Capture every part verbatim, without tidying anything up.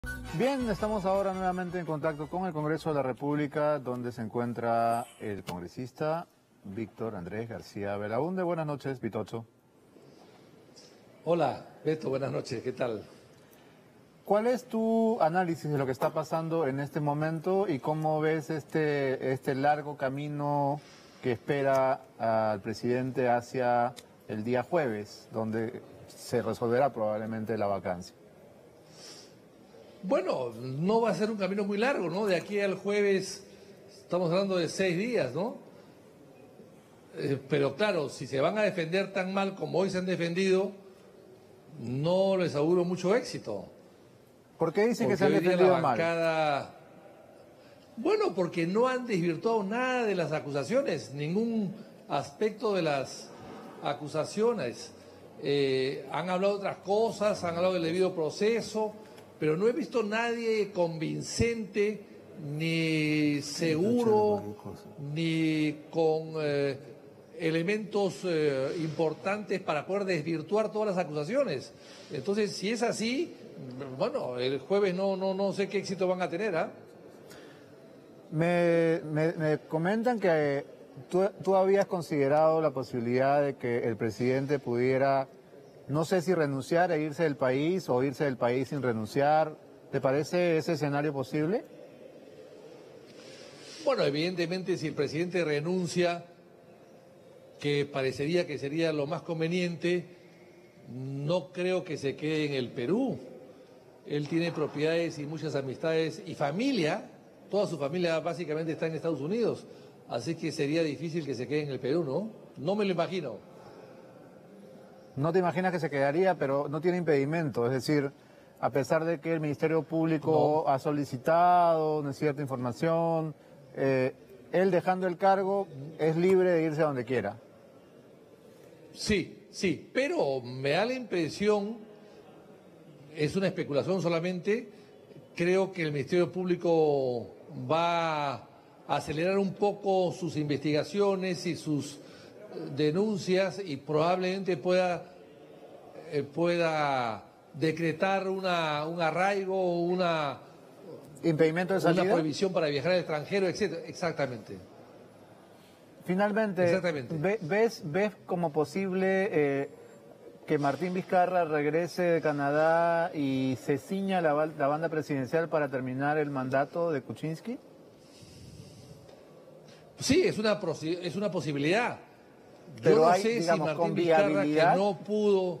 Bien, estamos ahora nuevamente en contacto con el Congreso de la República, donde se encuentra el congresista Víctor Andrés García Belaúnde. Buenas noches, Vitocho. Hola, Beto, buenas noches, ¿qué tal? ¿Cuál es tu análisis de lo que está pasando en este momento y cómo ves este, este largo camino que espera al presidente hacia el día jueves, donde se resolverá probablemente la vacancia? Bueno, no va a ser un camino muy largo, ¿no? De aquí al jueves estamos hablando de seis días, ¿no? Eh, pero claro, si se van a defender tan mal como hoy se han defendido, no les auguro mucho éxito. ¿Por qué dicen que Porque se han hoy día defendido la mal? bancada... Bueno, porque no han desvirtuado nada de las acusaciones, ningún aspecto de las acusaciones. Eh, han hablado de otras cosas, han hablado del debido proceso, pero no he visto nadie convincente, ni seguro, ni con eh, elementos eh, importantes para poder desvirtuar todas las acusaciones. Entonces, si es así, bueno, el jueves no, no, no sé qué éxito van a tener, ¿ah? ¿eh? Me, me, me comentan que tú, tú habías considerado la posibilidad de que el presidente pudiera, no sé si renunciar e irse del país o irse del país sin renunciar. ¿Te parece ese escenario posible? Bueno, evidentemente si el presidente renuncia, que parecería que sería lo más conveniente, no creo que se quede en el Perú. Él tiene propiedades y muchas amistades y familia. Toda su familia básicamente está en Estados Unidos, así que sería difícil que se quede en el Perú, ¿no? No me lo imagino. No te imaginas que se quedaría, pero no tiene impedimento, es decir, a pesar de que el Ministerio Público No. ha solicitado una cierta información, eh, él dejando el cargo es libre de irse a donde quiera. Sí, sí, pero me da la impresión, es una especulación solamente, creo que el Ministerio Público va a acelerar un poco sus investigaciones y sus denuncias y probablemente pueda, eh, pueda decretar una, un arraigo, una, ¿Impedimento de salida? una prohibición para viajar al extranjero, etcétera. Exactamente. Finalmente, Exactamente. ¿ves, ves como posible eh, que Martín Vizcarra regrese de Canadá y se ciña la, la banda presidencial para terminar el mandato de Kuczynski? Sí, es una, es una posibilidad. Pero Yo no hay, sé digamos, si con Martín Vizcarra, viabilidad. que no pudo...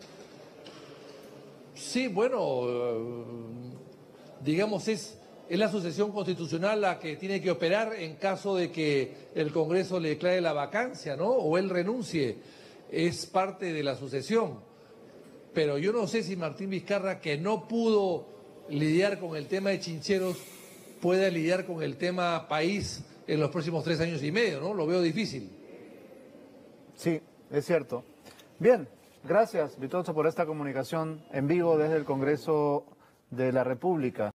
Sí, bueno, eh, digamos, es, es la sucesión constitucional la que tiene que operar en caso de que el Congreso le declare la vacancia, ¿no? O él renuncie. Es parte de la sucesión. Pero yo no sé si Martín Vizcarra, que no pudo lidiar con el tema de Chincheros, pueda lidiar con el tema país en los próximos tres años y medio, ¿no? Lo veo difícil. Sí, es cierto. Bien, gracias, Vitocho, por esta comunicación en vivo desde el Congreso de la República.